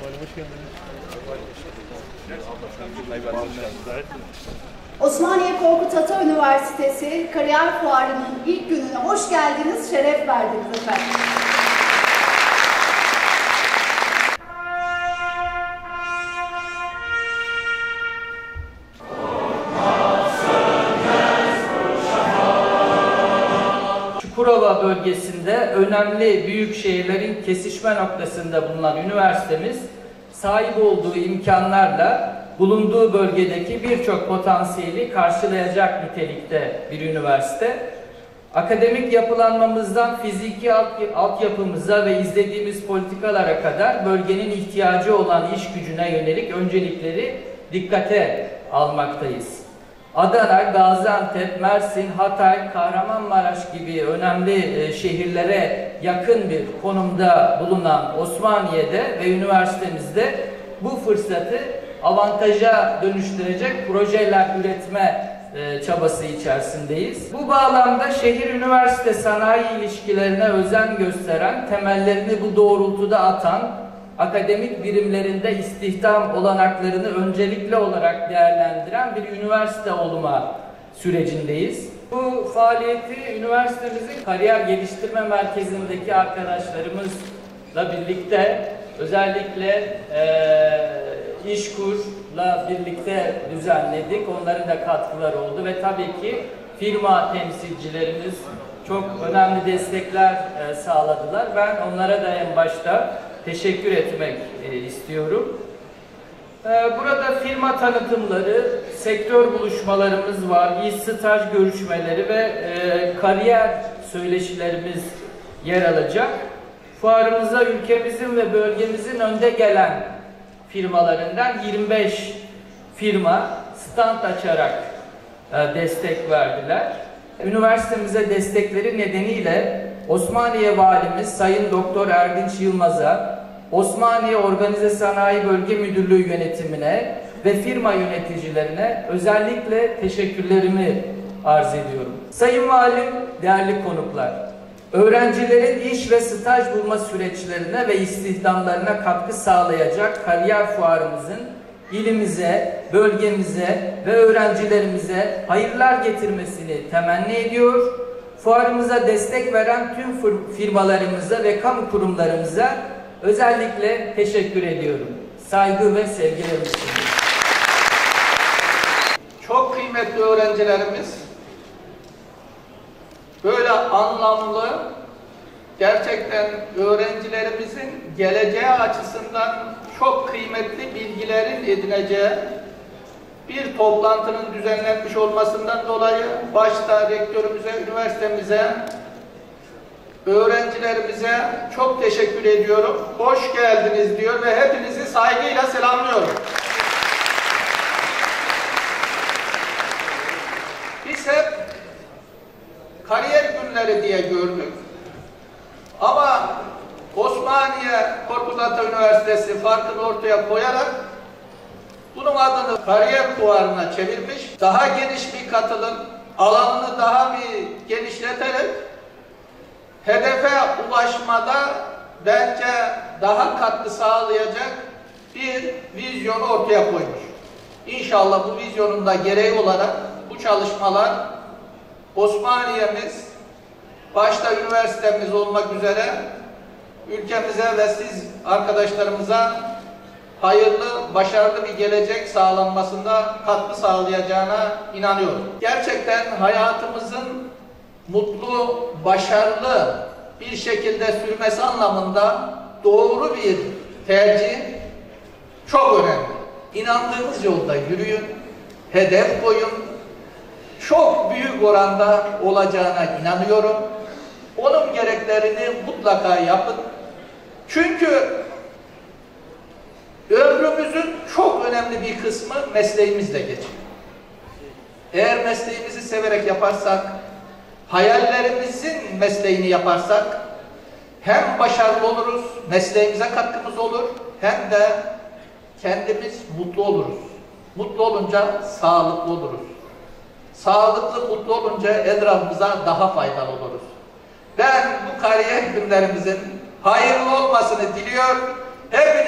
Osmaniye Korkut Ata Üniversitesi Kariyer Fuarı'nın ilk gününe hoş geldiniz, şeref verdiniz efendim. Çukurova bölgesinde önemli büyük şehirlerin kesişme noktasında bulunan üniversitemiz sahip olduğu imkanlarla bulunduğu bölgedeki birçok potansiyeli karşılayacak nitelikte bir üniversite. Akademik yapılanmamızdan fiziki altyapımıza ve izlediğimiz politikalara kadar bölgenin ihtiyacı olan iş gücüne yönelik öncelikleri dikkate almaktayız. Adana, Gaziantep, Mersin, Hatay, Kahramanmaraş gibi önemli şehirlere yakın bir konumda bulunan Osmaniye'de ve üniversitemizde bu fırsatı avantaja dönüştürecek projeler üretme çabası içerisindeyiz. Bu bağlamda şehir-üniversite sanayi ilişkilerine özen gösteren, temellerini bu doğrultuda atan, akademik birimlerinde istihdam olanaklarını öncelikli olarak değerlendiren bir üniversite olma sürecindeyiz. Bu faaliyeti üniversitemizin kariyer geliştirme merkezindeki arkadaşlarımızla birlikte özellikle İşkur'la birlikte düzenledik. Onların da katkıları oldu ve tabii ki firma temsilcilerimiz çok önemli destekler sağladılar. Ben onlara da en başta teşekkür etmek istiyorum. Burada firma tanıtımları, sektör buluşmalarımız var, iş staj görüşmeleri ve kariyer söyleşilerimiz yer alacak. Fuarımıza ülkemizin ve bölgemizin önde gelen firmalarından 25 firma stand açarak destek verdiler. Üniversitemize destekleri nedeniyle Osmaniye Valimiz Sayın Doktor Erdinç Yılmaz'a, Osmaniye Organize Sanayi Bölge Müdürlüğü yönetimine ve firma yöneticilerine özellikle teşekkürlerimi arz ediyorum. Sayın Valim, değerli konuklar, öğrencilerin iş ve staj bulma süreçlerine ve istihdamlarına katkı sağlayacak kariyer fuarımızın ilimize, bölgemize ve öğrencilerimize hayırlar getirmesini temenni ediyor. Fuarımıza destek veren tüm firmalarımıza ve kamu kurumlarımıza özellikle teşekkür ediyorum. Saygı ve sevgilerimi sunuyorum. Çok kıymetli öğrencilerimiz, böyle anlamlı, gerçekten öğrencilerimizin geleceği açısından çok kıymetli bilgilerin edineceği bir toplantının düzenlenmiş olmasından dolayı başta rektörümüze, üniversitemize, öğrencilerimize çok teşekkür ediyorum. Hoş geldiniz diyor ve hepinizi saygıyla selamlıyorum. Biz hep kariyer günleri diye gördük. Ama Osmaniye Korkut Ata Üniversitesi farkını ortaya koyarak bunun adını kariyer fuarına çevirmiş. Daha geniş bir katılım, alanını daha bir genişleterek hedefe ulaşmada bence daha katkı sağlayacak bir vizyonu ortaya koymuş. İnşallah bu vizyonun da gereği olarak bu çalışmalar Osmaniye'miz, başta üniversitemiz olmak üzere ülkemize ve siz arkadaşlarımıza hayırlı, başarılı bir gelecek sağlanmasında katkı sağlayacağına inanıyorum. Gerçekten hayatımızın mutlu, başarılı bir şekilde sürmesi anlamında doğru bir tercih çok önemli. İnandığınız yolda yürüyün, hedef koyun. Çok büyük oranda olacağına inanıyorum. Onun gereklerini mutlaka yapın. Çünkü ömrümüzün çok önemli bir kısmı mesleğimizle geçiyor. Eğer mesleğimizi severek yaparsak, hayallerimizin mesleğini yaparsak hem başarılı oluruz, mesleğimize katkımız olur, hem de kendimiz mutlu oluruz. Mutlu olunca sağlıklı oluruz. Sağlıklı, mutlu olunca etrafımıza daha faydalı oluruz. Ben bu kariyer günlerimizin hayırlı olmasını diliyor. Hepiniz